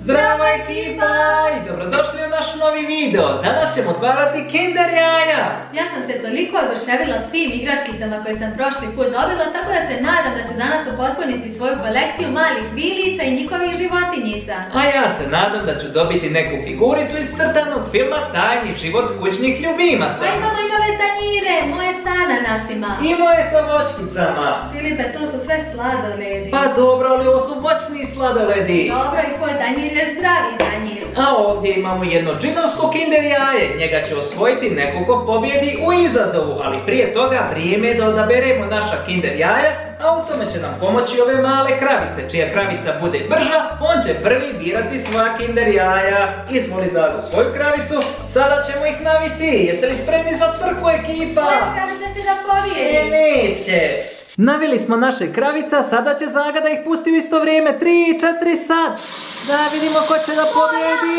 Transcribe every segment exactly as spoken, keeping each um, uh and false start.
Zdravo ekipa i dobrodošli u naš novi video. Danas ćemo otvarati Kinder jaja. Ja sam se toliko oduševila svim igračkicama koje sam prošli put dobila, tako da se nadam da ću danas upotpuniti svoju kolekciju malih vilica i njihovih životinjica. A ja se nadam da ću dobiti neku figuricu iz crtanog filma Tajni život kućnih ljubimaca. A imamo i nove tanjire, moje sa ananasima. I moje sa voćkicama. Filipe, to su sve sladoledi. Pa dobro, ali ovo su voćni sladoledi. Dobro, i tvoj tanjir je zdravi tanjir. A ovdje imamo jedno džinovsko Kinder jaje. Njega će osvojiti neko ko pobjedi u izazovu, ali prije toga vrijeme je da odaberemo naša Kinder jaja, a u tome će nam pomoći ove male kravice. Čija kravica bude brža, on će prvi birati svoja Kinder jaja. Izvoli Zago svoju kravicu, sada ćemo ih naviti. Jeste li spremni za trku ekipa? Moja kravica će da pobjedi. E, neće. Navili smo naše kravica, sada će Zaga da ih pusti u isto vrijeme. tri, četiri, sad. Da vidimo ko će da pobjedi.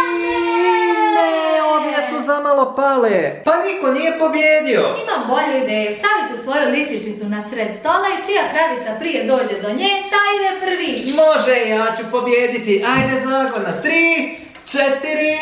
Ne, obje su zamalo pale. Pa niko nije pobjedio. Imam bolju ideju, stavit ću svoju lisičicu na sred stola i čija kravica prije dođe do nje, ta ide prvi. Može, ja ću pobjediti. Ajde Zago, na tri, četiri,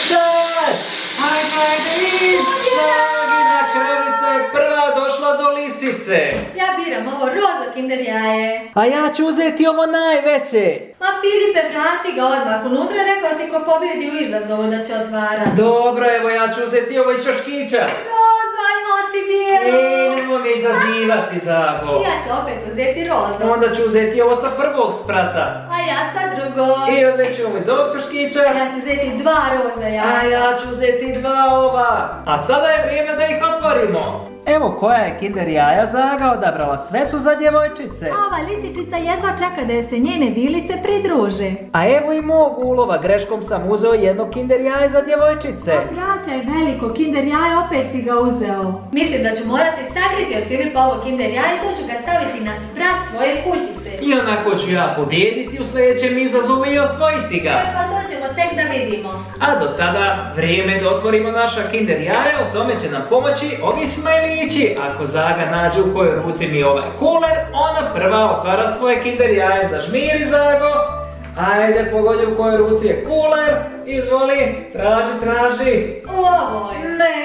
sad. Ajde, ajde, i Zagina kravica je prva došla do lisice. Ja biram ovo rozo Kinder jaje. A ja ću uzeti ovo najveće. Ma Filipe, vrati ga odmah. Unutra rekao si ko pobjedi u izazovu da će otvarati. Dobro, evo ja ću uzeti ovo iz čoškića. Rozo, ajmo si bijelo. Ej, nemoj me izazivati, Zago. Ja ću opet uzeti rozo. Onda ću uzeti ovo sa prvog sprata. A ja sa drugog. I uzet ću ovo iz ovog čoškića. Ja ću uzeti dva roza jaja. A ja ću uzeti dva ova. A sada je vrijeme da ih otvorimo. Evo koja je Kinder jaja Zaga odabrala, sve su za djevojčice. Ova lisičica jedva čeka da joj se njene vilice pridruže. A evo i mog ulova, greškom sam uzeo jedno Kinder jaje za djevojčice. A braća je veliko, Kinder jaje opet si ga uzeo. Mislim da ću morati sakriti od Filipa ovo Kinder jaje, to ću ga staviti na sprat svoje kućice. I onako ću ja pobijediti u sljedećem izazovu i osvojiti ga. E pa to ćemo tek da vidimo. A do tada vrijeme da otvorimo naša Kinder jaja, o tome će nam pomoći ovi smajlići. Ako Zaga nađe u kojoj ruci mi ovaj kuler, ona prva otvara svoje Kinder jaje. Zažmiri Zago. Ajde, pogodi u kojoj ruci je kuler. Izvoli, traži, traži. U ovoj. Ne.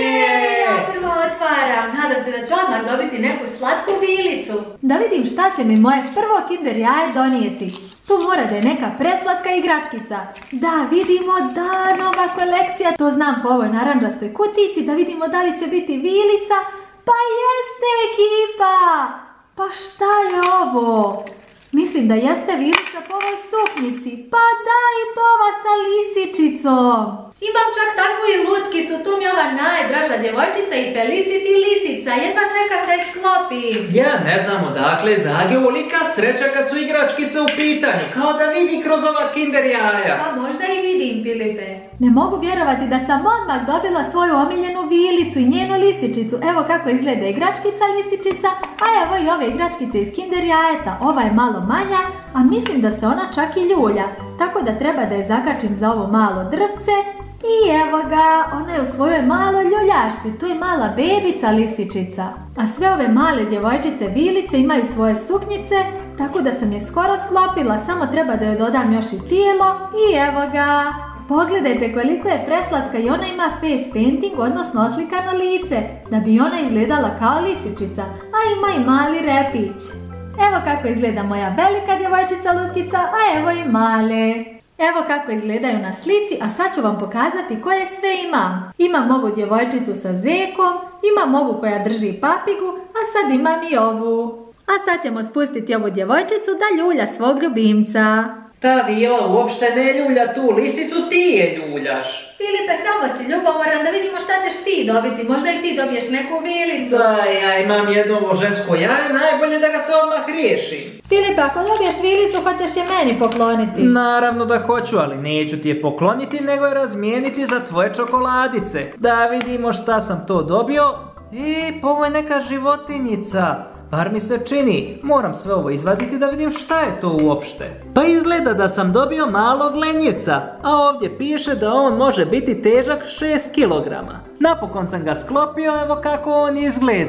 Je, ja prvo otvaram. Nadam se da ću odmah dobiti neku slatku vilicu. Da vidim šta će mi moje prvo Kinder jaje donijeti. Tu mora da je neka preslatka igračkica. Da, vidimo da, nova kolekcija. To znam po ovoj naranđastoj kutici. Da vidimo da li će biti vilica. Pa jeste ekipa! Pa šta je ovo? Mislim da jeste vilica po ovoj suknjici. Pa da, i to ova sa lisičicom. Imam čak takvu i lutkicu, tu mi je ova najdraža djevojčica i Felicity lisica. Jedva čekam da je sklopim. Ja ne znam odakle Zagi ovolika sreća kad su igračkice u pitanju. Kao da vidi kroz ova Kinder jaja. Pa možda i vidim, Filipe. Ne mogu vjerovati da sam odmah dobila svoju omiljenu vilicu i njenu lisičicu. Evo kako izgleda igračkica lisičica, a evo i ove igračkice iz Kinder jajeta. Ova je malo manja, a mislim da se ona čak i ljulja. Tako da treba da je zakačim za ovo malo drvce. I evo ga, ona je u svojoj maloj ljuljašci, to je mala bebica lisičica. A sve ove male djevojčice vilice imaju svoje suknjice, tako da sam je skoro sklopila, samo treba da joj dodam još i tijelo. I evo ga, pogledajte koliko je preslatka i ona ima face painting, odnosno oslikano lice, da bi ona izgledala kao lisičica, a ima i mali repić. Evo kako izgleda moja velika djevojčica lutkica, a evo i male. Evo kako izgledaju na slici, a sad ću vam pokazati koje sve imam. Imam ovu djevojčicu sa zekom, imam ovu koja drži papigu, a sad imam i ovu. A sad ćemo spustiti ovu djevojčicu da ljulja svog ljubimca. Ta vila uopšte ne ljulja tu lisicu, ti je ljuljaš. Filipe, samo si ljubomoran, da vidimo šta ćeš ti dobiti. Možda i ti dobiješ neku vilicu. Da, ja imam jedno ovo žensko jaje, najbolje da ga se odmah riješi. Filipe, ako dobiješ vilicu, hoćeš je meni pokloniti? Naravno da hoću, ali neću ti je pokloniti, nego je razmijeniti za tvoje čokoladice. Da vidimo šta sam to dobio. E, pa ovo je neka životinjica. Bar mi se čini, moram sve ovo izvaditi da vidim šta je to uopšte. Pa izgleda da sam dobio malog lenjivca, a ovdje piše da on može biti težak šest kilograma. Napokon sam ga sklopio, evo kako on izgleda.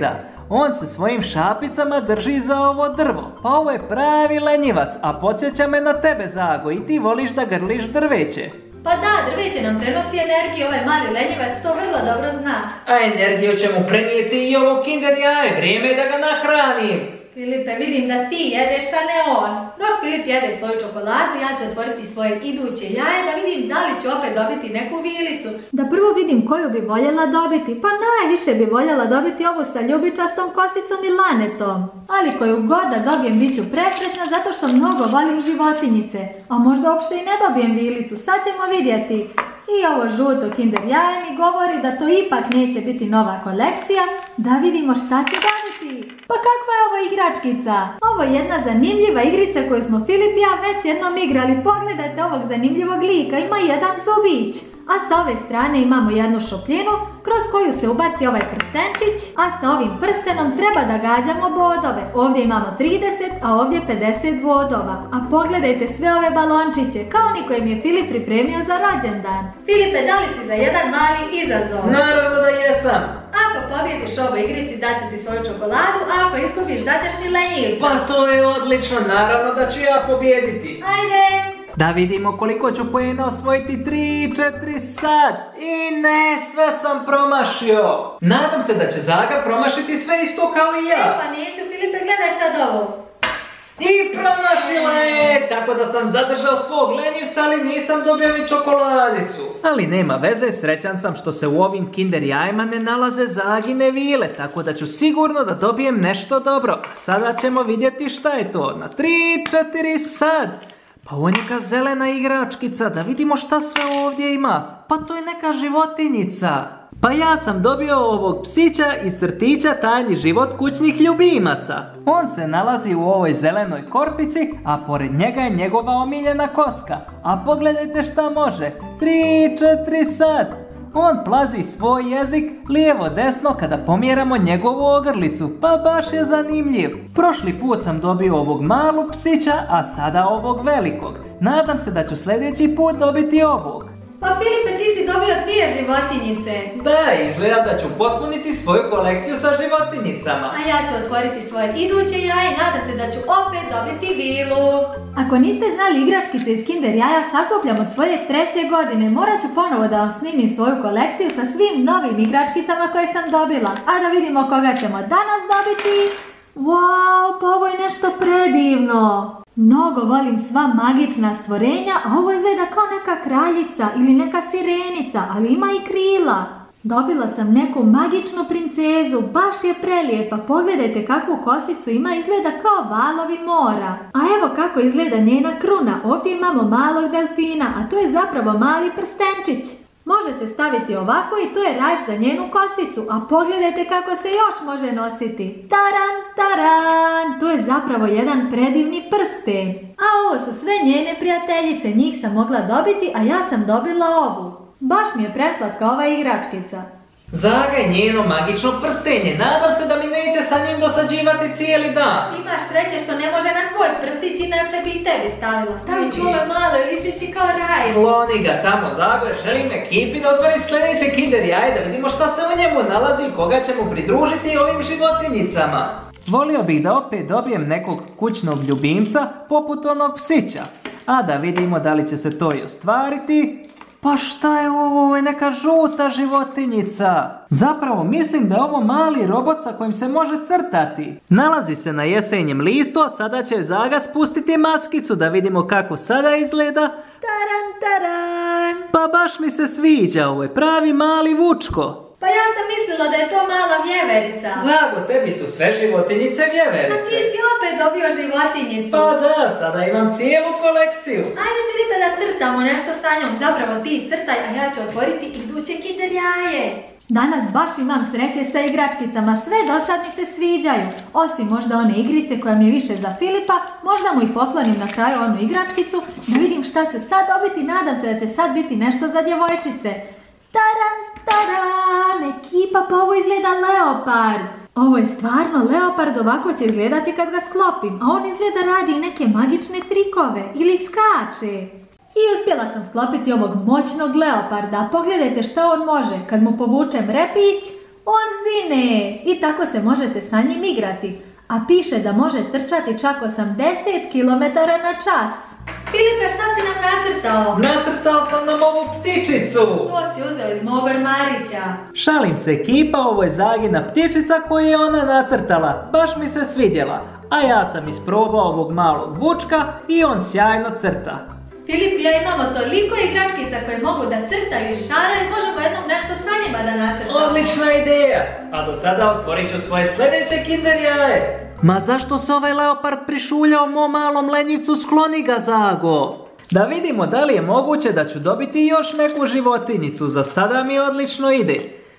On se svojim šapicama drži za ovo drvo. Pa ovo je pravi lenjivac, a podsjeća me na tebe, Zago, i ti voliš da grliš drveće. Pa da, drveće nam prenosi energiju, ovaj mali lenjivac to vrlo dobro zna. A energiju će mu prenijeti i ovo kinder jaje, vrijeme je da ga nahranim. Filipe, vidim da ti jedeš, a ne on. Dok Filip jede svoju čokoladu, ja ću otvoriti svoje iduće jaje da vidim da li ću opet dobiti neku vilicu. Da prvo vidim koju bi voljela dobiti, pa najviše bi voljela dobiti ovu sa ljubičastom kosicom i lanetom. Ali koju god da dobijem bit ću presrećna zato što mnogo volim životinjice. A možda uopšte i ne dobijem vilicu, sad ćemo vidjeti. I ovo žuto kinder jaje mi govori da to ipak neće biti nova kolekcija. Da vidimo šta će dobiti. Pa kakva je ovo igračkica? Ovo je jedna zanimljiva igrica koju smo Filip i ja već jednom igrali. Pogledajte ovog zanimljivog lika, ima jedan zubić. A sa ove strane imamo jednu šupljinu kroz koju se ubaci ovaj prstenčić, a sa ovim prstenom treba da gađamo bodove. Ovdje imamo trideset, a ovdje pedeset bodova. A pogledajte sve ove balončiće, kao oni koje mi je Filip pripremio za rođendan. Filipe, da li si za jedan mali izazov? Naravno da jesam. Ako pobjediš ovoj igrici, daću ti svoju čokoladu, a ako izgubiš, daćeš mi lenjivca. Pa to je odlično, naravno da ću ja pobjediti. Ajde! Da vidimo koliko ću poena osvojiti. Tri, četiri, sad. I ne, sve sam promašio. Nadam se da će Zaga promašiti sve isto kao i ja. E pa neću, Filipe, gledaj sad ovo. I promašila je, tako da sam zadržao svog lenjivca, ali nisam dobio ni čokoladicu. Ali nema veze, srećan sam što se u ovim kinder jajima ne nalaze Zagine vile, tako da ću sigurno da dobijem nešto dobro. A sada ćemo vidjeti šta je to. Na tri, četiri, sad. Pa ovo je neka zelena igračkica, da vidimo šta sve ovdje ima. Pa to je neka životinjica. Pa ja sam dobio ovog psića iz crtića Tajni život kućnih ljubimaca. On se nalazi u ovoj zelenoj korpici, a pored njega je njegova omiljena koska. A pogledajte šta može. Tri, četiri, sad. On plazi svoj jezik lijevo desno kada pomjeramo njegovu ogrlicu, pa baš je zanimljiv. Prošli put sam dobio ovog malog psića, a sada ovog velikog. Nadam se da ću sljedeći put dobiti ovog. Pa Filipe, ti si dobio dvije životinjice. Da, izgleda da ću potpuniti svoju kolekciju sa životinjicama. A ja ću otvoriti svoje iduće jaje i nadam se da ću opet dobiti vilu. Ako niste znali, igračkice iz kinder jaja sakupljam od svoje treće godine. Morat ću ponovo da vam snimim svoju kolekciju sa svim novim igračkicama koje sam dobila. A da vidimo koga ćemo danas dobiti. Wow, pa ovo je nešto predivno. Mnogo volim sva magična stvorenja, a ovo izgleda kao neka kraljica ili neka sirenica, ali ima i krila. Dobila sam neku magičnu princezu, baš je prelijepa, pogledajte kakvu kosicu ima, izgleda kao valovi mora. A evo kako izgleda njena kruna, ovdje imamo malog delfina, a to je zapravo mali prstenčić. Može se staviti ovako i to je rajf za njenu kosicu, a pogledajte kako se još može nositi. Taran, taran, to je zapravo jedan predivni prsten. A ovo su sve njene prijateljice, njih sam mogla dobiti, a ja sam dobila ovu. Baš mi je preslatka ova igračkica. Zaga je njeno magično prstenje, nadam se da mi neće sa njim dosađivati cijeli dan. Imaš sreće što ne može na tvoj prstić, inače bi i tebi stavila. Stavit ću ove malo ili si kao raj. Sloni ga tamo, Zago, želim ekipi da otvori sljedeće kinder jaje, da vidimo šta se u njemu nalazi i koga ćemo pridružiti ovim životinjicama. Volio bih da opet dobijem nekog kućnog ljubimca poput onog psića. A da vidimo da li će se to i ostvariti. Pa šta je ovo? Ovo je neka žuta životinjica. Zapravo mislim da je ovo mali robot sa kojim se može crtati. Nalazi se na jesenjem listu, a sada će Zaga spustiti maskicu da vidimo kako sada izgleda. Taran, taran. Pa baš mi se sviđa, ovo je pravi mali vučko. Pa ja sam mislila da je to mala vjeverica. Zago, tebi su sve životinjice vjeverice. A ti si opet dobio životinjicu. Pa da, sada imam cijelu kolekciju. Ajde Filipe da crtamo nešto sa njom. Zapravo ti crtaj, a ja ću otvoriti iduće kinder jaje. Danas baš imam sreće sa igračkicama, sve do sad mi se sviđaju. Osim možda one igrice koja mi je više za Filipa, možda mu i poklonim na kraju onu igračkicu, da vidim šta ću sad dobiti, nadam se da će sad biti nešto za djevojčice. Taran, taran, ekipa, pa ovo izgleda leopard. Ovo je stvarno leopard, ovako će izgledati kad ga sklopim, a on izgleda radi i neke magične trikove ili skače. I uspjela sam sklopiti ovog moćnog leoparda, pogledajte šta on može. Kad mu povučem repić, on zine i tako se možete sa njim igrati. A piše da može trčati čak osamdeset kilometara na čas. Filipe, šta si nam nacrtao? Nacrtao sam nam ovu ptičicu. To si uzeo iz mog ormarića. Šalim se, ekipa, ovo je Zagina ptičica koju je ona nacrtala. Baš mi se svidjela. A ja sam isprobao ovog malog vučka i on sjajno crta. Filip i ja imamo toliko igračkica koje mogu da crtaju i šaraju, možemo jednom nešto sa njima da nacrtamo. Odlična ideja! A do tada otvorit ću svoje sljedeće kinder jaje. Ma zašto se ovaj leopard prišuljao mom malom lenjivcu, skloni ga, Zago? Da vidimo da li je moguće da ću dobiti još neku životinjicu, za sada mi odlično ide.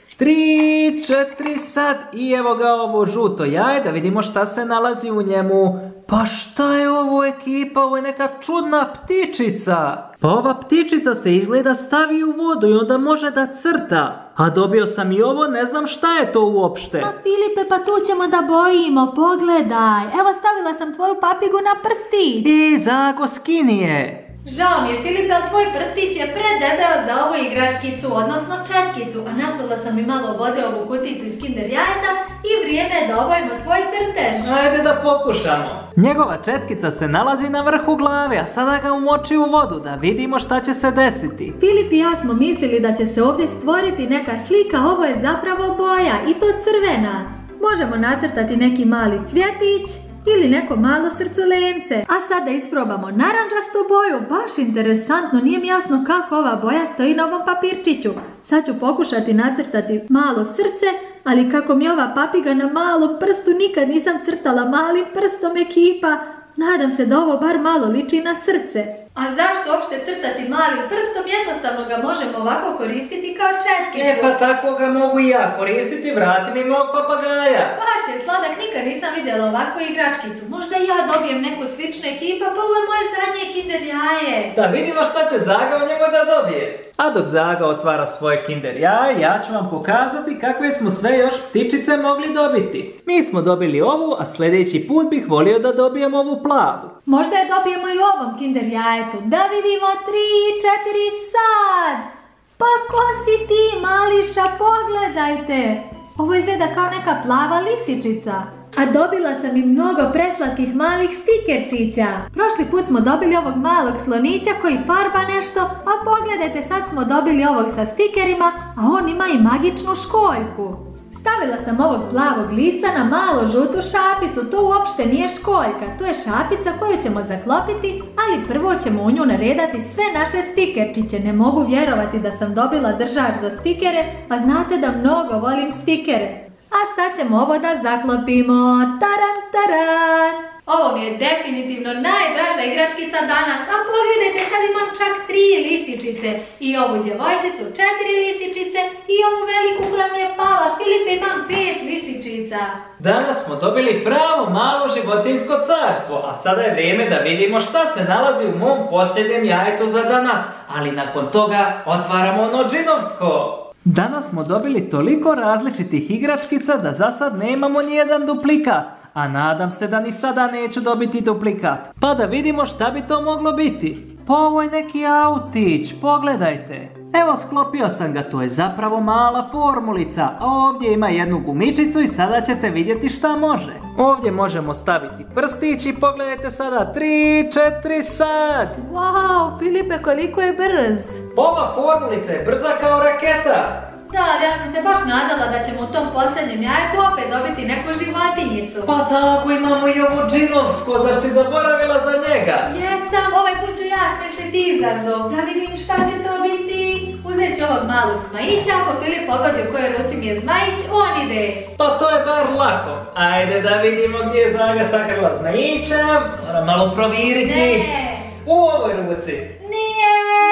Tri, četiri sad i evo ga ovo žuto jaje, da vidimo šta se nalazi u njemu. Pa šta je ovo, ekipa? Ovo je neka čudna ptičica. Pa ova ptičica se izgleda stavi u vodu i onda može da crta. A dobio sam i ovo, ne znam šta je to uopšte. Ma Filipe, pa tu ćemo da bojimo, pogledaj. Evo stavila sam tvoju papigu na prstić. I Zago, skini je. Žao mi je, Filipe, ali tvoj prstić je predebeo za ovu igračkicu, odnosno četkicu, a nasula sam i malo vode ovu kuticu iz kinder jajeta i vrijeme je da obojimo tvoj crtež. Ajde da pokušamo. Njegova četkica se nalazi na vrhu glave, a sada ga umoči u vodu da vidimo šta će se desiti. Filip i ja smo mislili da će se ovdje stvoriti neka slika, ovo je zapravo boja i to crvena. Možemo nacrtati neki mali cvjetić ili neko malo srcolence. A sad da isprobamo narančastu boju, baš interesantno, nije mi jasno kako ova boja stoji na ovom papirčiću. Sad ću pokušati nacrtati malo srce, ali kako mi ova papiga na malom prstu, nikad nisam crtala malim prstom, ekipa. Nadam se da ovo bar malo liči na srce. A zašto uopšte crtati malim prstom? Jednostavno ga možemo ovako koristiti kao četkicu. E pa tako ga mogu i ja koristiti, vrati mi mog papagaja. Baš je sladak, nikad nisam vidjela ovakvu igračkicu. Možda ja dobijem neku sličnu ekipa, pa ovo je moje zadnje kinder jaje. Da vidimo šta će Zaga u njemu da dobije. A dok Zaga otvara svoje kinder jaje, ja ću vam pokazati kakve smo sve još ptičice mogli dobiti. Mi smo dobili ovu, a sljedeći put bih volio da dobijem ovu plavu. Možda je dobijemo i u ovom kinder jajetu. Da vidimo, tri, četiri, sad! Pa ko si ti, mališa, pogledajte! Ovo izgleda kao neka plava lisičica. A dobila sam i mnogo preslatkih malih stikerčića. Prošli put smo dobili ovog malog slonića koji farba nešto, a pogledajte, sad smo dobili ovog sa stikerima, a on ima i magičnu školjku. Stavila sam ovog plavog lisa na malo žutu šapicu, to uopšte nije školjka, to je šapica koju ćemo zaklopiti, ali prvo ćemo u nju naredati sve naše stikerčiće. Ne mogu vjerovati da sam dobila držač za stikere, a znate da mnogo volim stikere. A sad ćemo ovo da zaklopimo, taran taran! Ovo mi je definitivno najdraža igračkica danas, a pogledajte, sad imam čak tri lisičice. I ovu djevojčicu, četiri lisičice i ovu veliku koja mi je pala. Filipe, imam pet lisičica. Danas smo dobili pravo malo životinjsko carstvo, a sada je vrijeme da vidimo šta se nalazi u mom posljednjem jajetu za danas. Ali nakon toga otvaramo ono džinovsko. Danas smo dobili toliko različitih igračkica da za sad nemamo nijedan duplikat. A nadam se da ni sada neću dobiti duplikat. Pa da vidimo šta bi to moglo biti. Pa ovo je neki autić, pogledajte. Evo, sklopio sam ga, to je zapravo mala formulica. A ovdje ima jednu gumičicu i sada ćete vidjeti šta može. Ovdje možemo staviti prstić i pogledajte sada, tri, četiri, sad. Wow, Filipe, koliko je brz. Ova formulica je brza kao raketa. Da, ja sam se baš nadala da ćemo u tom posljednjem jajetu opet dobiti neku životinjicu. Pa Zago, imamo i ovo džinovsko, zar si zaboravila za njega? Jesam, ovaj put ću ja smisliti izazov. Da vidim šta će to biti. Uzet ću ovog malog zmajića, ako Filip pogodi u kojoj ruci mi je zmajić, on ide. Pa to je bar lako. Ajde da vidimo gdje je Zaga sakrila zmajića. Moram malo proviriti. Ne. U ovoj ruci. Nije.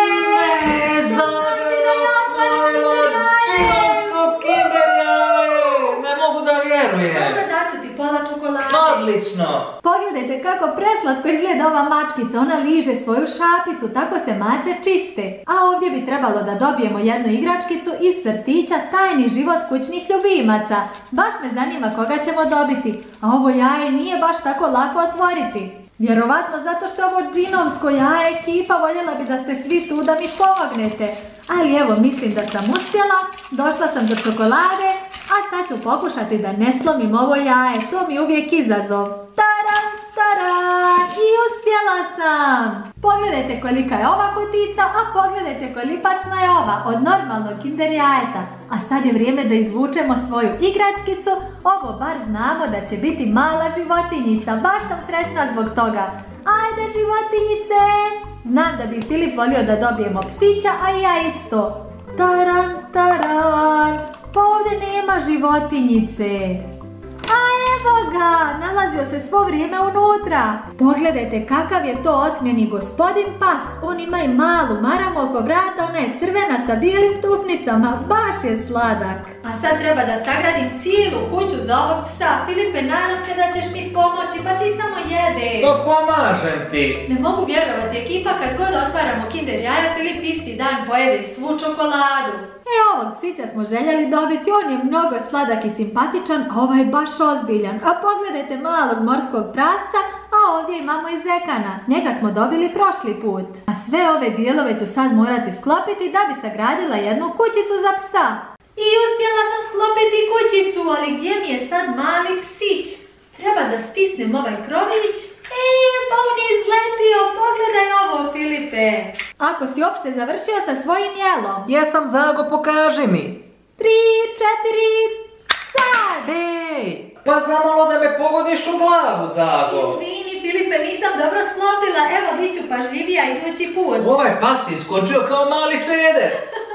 Ne, Zaga je osvojila džinovsko kinder jaje. Ne mogu da vjerujem. Dobro, daću ti pola čokolade. Odlično. Pogledajte kako preslatko izgleda ova mačkica. Ona liže svoju šapicu, tako se mace čiste. A ovdje bi trebalo da dobijemo jednu igračkicu iz crtića Tajni život kućnih ljubimaca. Baš me zanima koga ćemo dobiti. A ovo jaje nije baš tako lako otvoriti. Vjerovatno zato što ovo džinovsko jaje, ekipa, voljela bi da ste svi tu da mi pomognete. Ali evo, mislim da sam uspjela, došla sam do čokolade, A sad ću pokušati da ne slomim ovo jaje, to mi je uvijek izazov. Taran, taran, i uspjela sam! Pogledajte kolika je ova kutica, a pogledajte kolipacna je ova od normalnog Kinder jajeta. A sad je vrijeme da izvučemo svoju igračkicu, ovo bar znamo da će biti mala životinjica, baš sam srećna zbog toga. Ajde životinjice! Znam da bi Filip volio da dobijemo psića, a i ja isto. Taran, taran, pa ovdje nema životinjice. A evo ga, nalazio se svo vrijeme unutra. Pogledajte kakav je to otmjeni gospodin pas. On ima i malu maramu oko vrata, ona je crvena sa bijelim tupnicama, baš je sladak. A sad treba da sagradim cijelu kuću za ovog psa. Filipe, nadam se da ćeš mi pomoći, pa ti samo jedeš. To pomažem ti. Ne mogu vjerovati, ekipa, kad god otvaramo Kinder jaja, Filip isti dan pojede svu čokoladu. E, ovog psića smo željeli dobiti, on je mnogo sladak i simpatičan, a ovaj je baš ozbiljan. A pogledajte malog morskog prasca, a ovdje imamo i zekana. Njega smo dobili prošli put. A sve ove dijelove ću sad morati sklopiti da bi sagradila jednu kućicu za psa. I uspjela sam sklopiti kućicu, ali gdje mi je sad mali psić? Treba da stisnem ovaj krović. E, pa on je izletio, pogledaj ovo, Filipe. Ako si uopšte završio sa svojim jelom. Jesam, Zago, pokaži mi. Tri, četiri, sad! Hej, pa zamalo da me pogodiš u glavu, Zago. Izvini, Filipe, nisam dobro sklopila, evo bit ću pažljivija idući put. Ovaj pas je iskočio kao mali feder.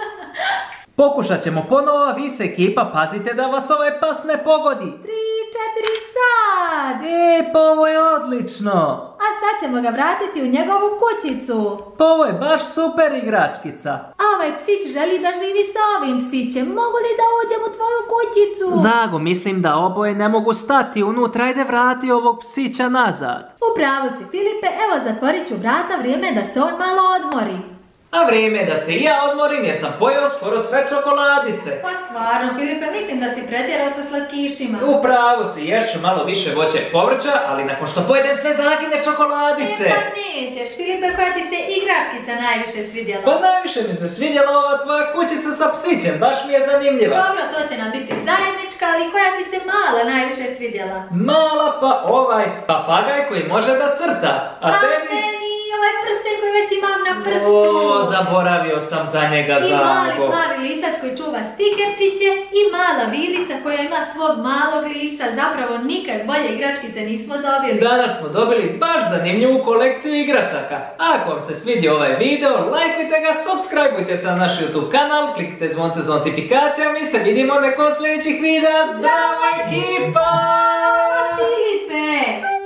Pokušat ćemo ponovo, a vi se ekipa pazite da vas ovaj pas ne pogodi. Tri, četiri, sad! E, pa ovo je odlično. A sad ćemo ga vratiti u njegovu kućicu. Pa ovo je baš super igračkica. A ovaj psić želi da živi sa ovim psićem. Mogu li da uđem u tvoju kućicu? Zago, mislim da oboje ne mogu stati unutra. Ajde vrati ovog psića nazad. Upravo si, Filipe. Evo, zatvorit ću vrata, vrijeme da se on malo odmori. A vrijeme je da se i ja odmorim jer sam pojeo skoro sve čokoladice. Pa stvarno, Filipe, mislim da si pretjerao sa slatkišima. Upravo si, ješću malo više voća i povrća, ali nakon što pojedem sve zagine čokoladice. E pa nećeš, Filipe, koja ti se igračkica najviše svidjela? Pa najviše mi se svidjela ova tvoja kućica sa psićem, baš mi je zanimljiva. Dobro, to će nam biti zajednička, ali koja ti se mala najviše svidjela? Mala pa ovaj papagaj koji može da crta, a, a tebi... meni ovaj prsten koji već imam na prstu. O, zaboravio sam za njega, Zago. I mali plavi lisac koji čuva stikerčiće i mala vilica koja ima svog malog lisca. Zapravo nikad bolje igračkice nismo dobili. Danas smo dobili baš zanimljivu kolekciju igračaka. Ako vam se svidio ovaj video, lajkujte ga, subscribeujte se na naš YouTube kanal, kliknite zvonce za notifikacijama i se vidimo nekom sljedećih videa. Zdravo ekipa! Filipe!